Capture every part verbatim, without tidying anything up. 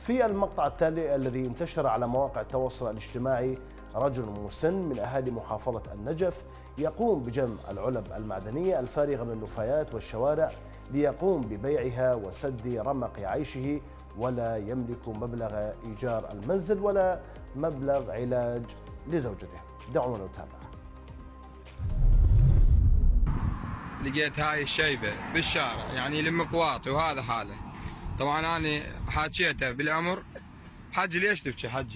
في المقطع التالي الذي انتشر على مواقع التواصل الاجتماعي، رجل مسن من أهالي محافظة النجف يقوم بجمع العلب المعدنية الفارغة من النفايات والشوارع ليقوم ببيعها وسد رمق عيشه، ولا يملك مبلغ إيجار المنزل ولا مبلغ علاج لزوجته. دعونا نتابع. لقيت هاي الشيبة بالشارع يعني لمقواطي وهذا حاله. طبعا انا حاكيته بالامر. حجي ليش تبكي حجي؟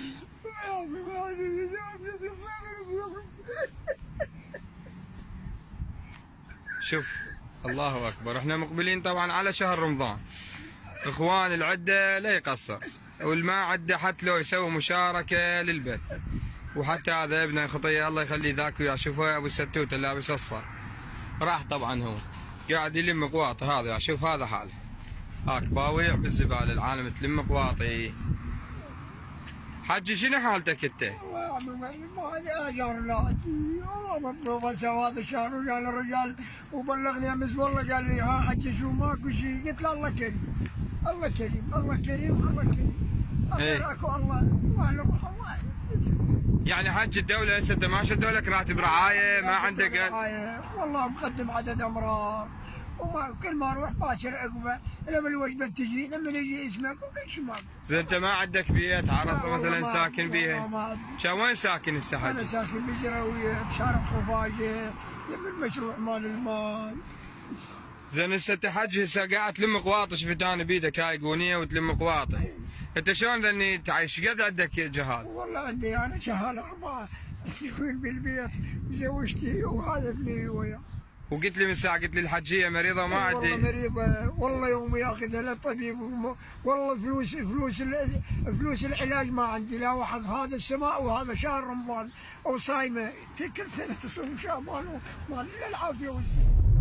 شوف الله اكبر، احنا مقبلين طبعا على شهر رمضان. اخوان العده لا يقصر، والما عده حتى لو يسوي مشاركه للبث. وحتى هذا ابنه خطيه الله يخليه ذاك وياه، شوفه ابو الستوته لابس اصفر راح طبعا هو قاعد يلم قواطي. هذا شوف هذا حاله، هاك باويع بالزباله العالم تلم قواطي. حجي شنو حالتك انت؟ والله يا عمي ما لي اجر لاتي، والله مطلوب هسه هذا الشهر وجاني الرجال وبلغني امس والله قال لي ها حجي شو ماكو شيء، قلت له الله كريم الله كريم الله كريم الله كريم الله اكو الله الله الله. يعني حج الدولة هسه انت ما شدوا لك راتب رعاية؟ ما عندك رعاية والله مقدم عدد امراض، وما كل ما اروح باكر عقبه لما الوجبه تجي لما يجي اسمك وكل شيء ماكو. زين انت ما عندك بيت عرصه مثلا ساكن بيها؟ شا وين ساكن هسه حج؟ انا ساكن بالجراويه بشارع خفاجه يم المشروع مال المال. زين هسه انت حج هسه قاعد تلم قواطي، شفت انا بيدك هاي قونيه وتلم قواطي. انت شلون ذني تعيش؟ قد عندك جهال؟ والله عندي انا شهال اربعه اثنين بالبيت وزوجتي وهذا ابني وياه. وقلت لي من ساعه قلت لي الحجيه مريضه وما عندي. والله مريضه، والله يوم ياخذها للطبيب، والله فلوس فلوس فلوس العلاج ما عندي، لا واحد هذا السماء وهذا شهر رمضان وصايمه كل سنه تصوم شعبان وما لنا العافيه والسلامه.